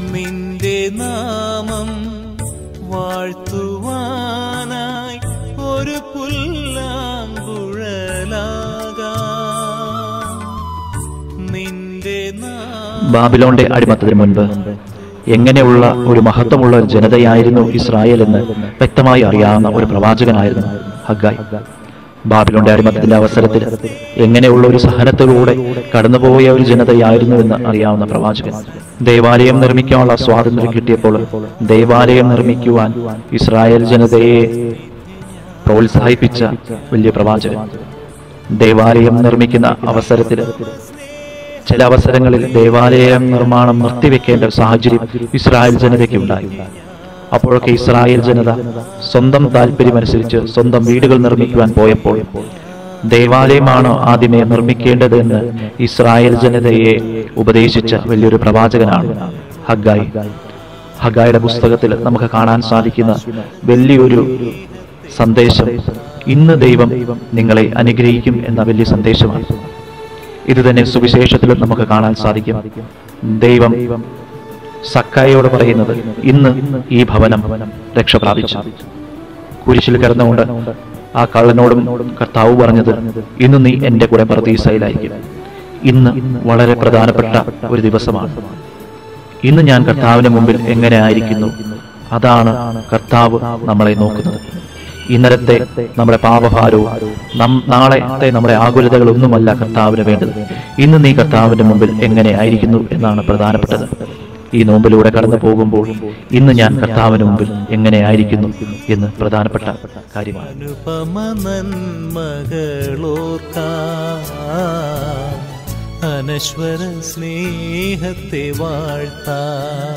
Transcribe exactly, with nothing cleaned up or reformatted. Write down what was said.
നിന്റെ നാമം വാഴ്ത്തുവാനായി ഒരു പുല്ലാങ്കുഴലാകാം. നിന്റെ ബാബിലോണിന്റെ അടിമത്തത്തിന് മുൻപ് എങ്ങനെയുള്ള ഒരു മഹത്വമുള്ള ഒരു ജനതയായിരുന്നു ഇസ്രായേൽ എന്ന് വ്യക്തമായി അറിയാവുന്ന ഒരു പ്രവാചകനായിരുന്നു ഹഗ്ഗായി. ബാബിലോണിന്റെ അടിമത്തത്തിന്റെ അവസരത്തിൽ എങ്ങനെയുള്ള ഒരു സഹനത്തിലൂടെ കടന്നുപോയ ഒരു ജനതയായിരുന്നു എന്ന് അറിയാവുന്ന പ്രവാചകൻ. ദേവാലയം നിർമ്മിക്കാനുള്ള സ്വാതന്ത്ര്യം കിട്ടിയപ്പോൾ ദേവാലയം നിർമ്മിക്കുവാൻ ഇസ്രായേൽ ജനതയെ പ്രോത്സാഹിപ്പിച്ച വലിയ പ്രവാചകൻ. ദേവാലയം നിർമ്മിക്കുന്ന അവസരത്തിൽ ചില അവസരങ്ങളിൽ ദേവാലയം നിർമ്മാണം നിർത്തിവെക്കേണ്ട സാഹചര്യം ഇസ്രായേൽ ജനതയ്ക്ക് ഉണ്ടായി. അപ്പോഴൊക്കെ ഇസ്രായേൽ ജനത സ്വന്തം താല്പര്യമനുസരിച്ച് സ്വന്തം വീടുകൾ നിർമ്മിക്കുവാൻ പോയപ്പോൾ ദേവാലയമാണോ ആദ്യമേ നിർമ്മിക്കേണ്ടത് എന്ന് ഇസ്രായേൽ ജനതയെ ഉപദേശിച്ച വലിയൊരു പ്രവാചകനാണ് ഹഗ്ഗായി. ഹഗ്ഗായിയുടെ പുസ്തകത്തിൽ നമുക്ക് കാണാൻ സാധിക്കുന്ന വലിയൊരു സന്ദേശം, ഇന്ന് ദൈവം നിങ്ങളെ അനുഗ്രഹിക്കും എന്ന വലിയ സന്ദേശമാണ്. ഇത് തന്നെ സുവിശേഷത്തിൽ നമുക്ക് കാണാൻ സാധിക്കും. ദൈവം സക്കായിയോട് പറയുന്നത്, ഇന്ന് ഈ ഭവനം രക്ഷ പ്രാപിച്ചു. കുരിശിൽ കിടന്നുകൊണ്ട് ആ കള്ളനോടും കർത്താവ് പറഞ്ഞത്, ഇന്ന് നീ എന്റെ കൂടെ പർദീസയിലായിരിക്കും. ഇന്ന് വളരെ പ്രധാനപ്പെട്ട ഒരു ദിവസമാണ്. ഇന്ന് ഞാൻ കർത്താവിന് മുമ്പിൽ എങ്ങനെ ആയിരിക്കുന്നു, അതാണ് കർത്താവ് നമ്മളെ നോക്കുന്നത്. ഇന്നലത്തെ നമ്മുടെ പാപഭാരവും നാളത്തെ നമ്മുടെ ആകുലതകളൊന്നുമല്ല കർത്താവിന് വേണ്ടത്. ഇന്ന് നീ കർത്താവിന്റെ മുമ്പിൽ എങ്ങനെ ആയിരിക്കുന്നു എന്നാണ് പ്രധാനപ്പെട്ടത്. ഈ നോമ്പിലൂടെ കടന്നു പോകുമ്പോൾ ഇന്ന് ഞാൻ കർത്താവിന് മുമ്പിൽ എങ്ങനെ ആയിരിക്കുന്നു എന്ന് പ്രധാനപ്പെട്ട കാര്യമാണ്. അനശ്വര സ്നേഹത്തെ വാഴ്ത്താം.